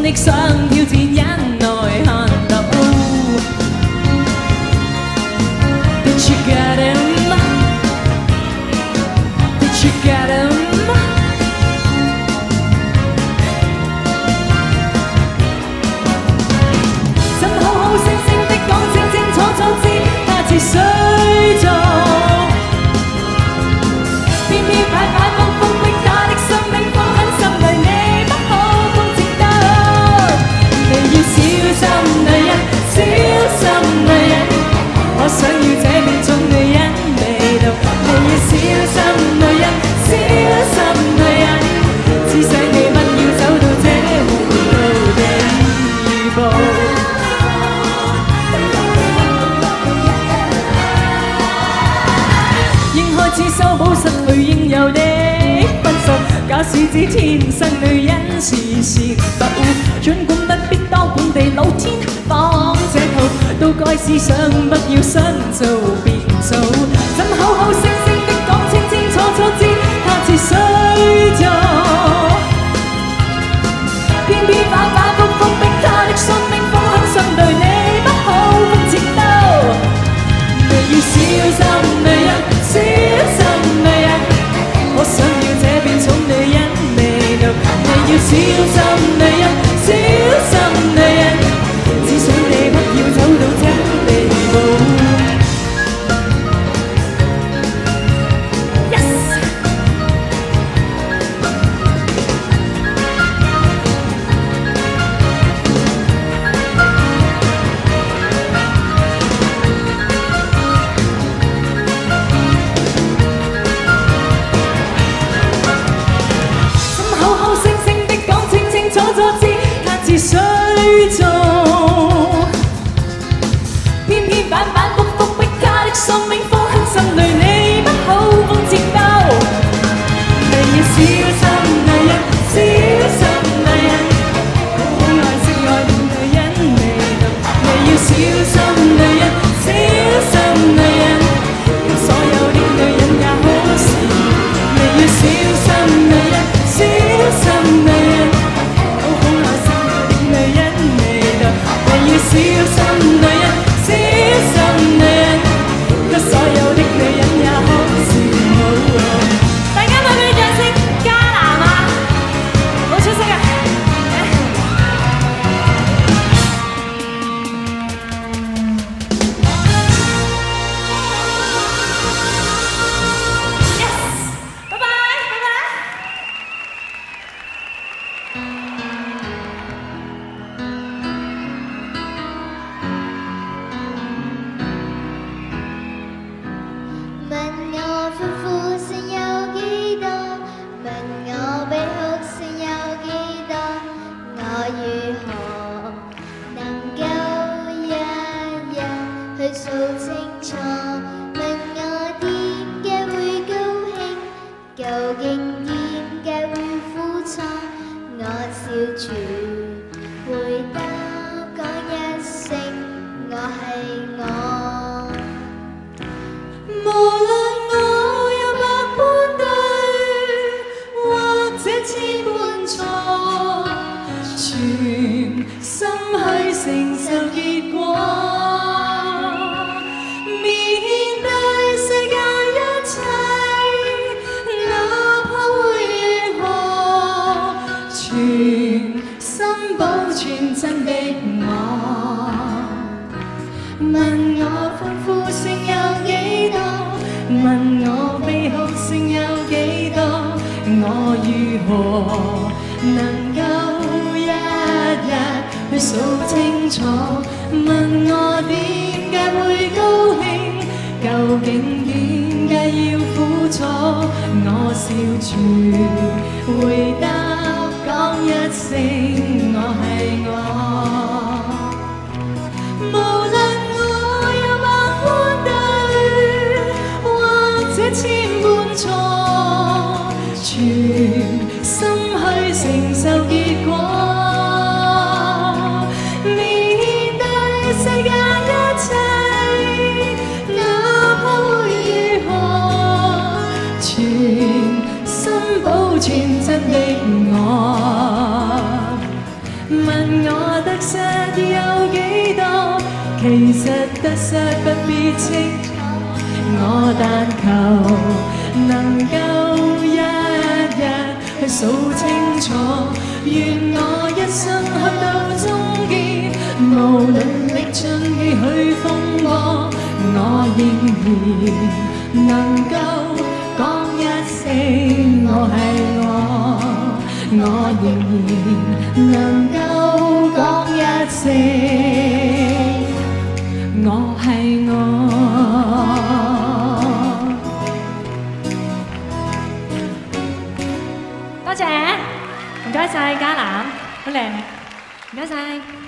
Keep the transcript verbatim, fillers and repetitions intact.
力想挑戰，因內看到。Did you get him? Did you get him? 怎好好聲聲的講清清楚楚知他似水做，偏偏反反覆覆逼他的生命放喺心裏，你不可放縱得。你要小心女人，小心女人，我想要這變種女人味道。你要小心女人，小心女人，只想你不要走到這無道地步。應開始修補失去應有的分數，假使知天生女人是善道，儘管不必多管地老天綁這套，都該思想不要新造變造。怎口口聲聲的講清清楚楚知他似水做，偏偏反反覆覆逼他的生命放喺心裏，你不好放折兜。你要小心女人，小心女人，我想要這變種女人味道。你要小心女人，小心女人，只想你不要走到這地步。水做，偏偏反反覆覆逼他的生命放喺心裏，你不好放折兜。你要小心女人，小心女人，好愛惜愛的女人味道。你要小心女人，小心女人，讓所有的女人也可是。你要小心女人，小心女人。小心女人，小心女人，給所有的女人也可是好。大家俾俾掌聲，加男啊，好出色啊！全真的我，問得失不必清楚，我但求能夠一日去數清楚。願我一生喝到終結，無論歷盡幾許風波，我仍然能夠講一聲我係我，我仍然能夠講一聲我係我。多謝，唔該晒嘉楠，好靚，唔該晒。